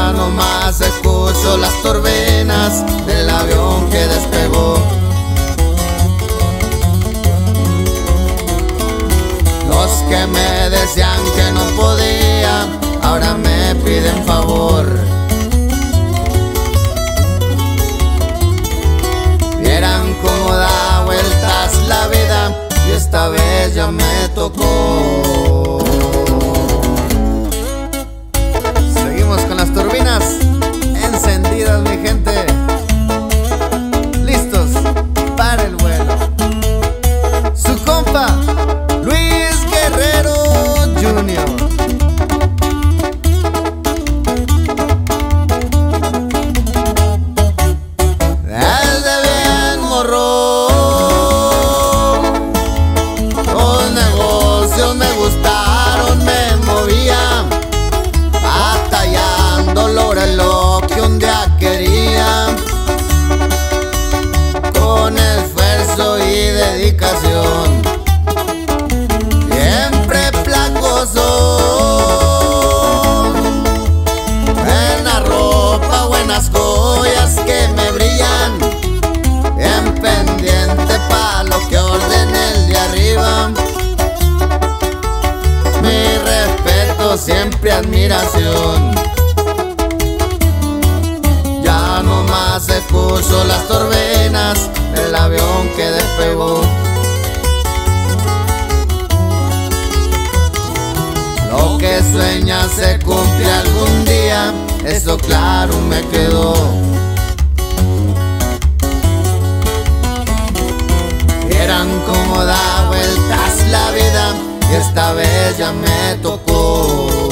Ya nomás escucho las turbinas del avión que despegó. Los que me decían que no podía, ahora me piden favor. Vieran cómo da vueltas la vida y esta vez ya me tocó. Seguimos con las turbinas encendidas, mi gente. Listos para el vuelo. Su compa Luis Guerrero Jr. Desde bien morro los negocios me gustaron, me movía batallando, logré lo que un día quería. Con esfuerzo y dedicación, siempre placoso. Buena ropa, buenas joyas que me brillan, bien pendiente pa' lo que ordene el de arriba. Mi respeto, siempre admiración. Ya nomás escucho las turbinas del avión que despegó. Lo que sueña se cumple algún día, eso claro me quedó. Vieran cómo da vueltas la vida y esta vez ya me tocó.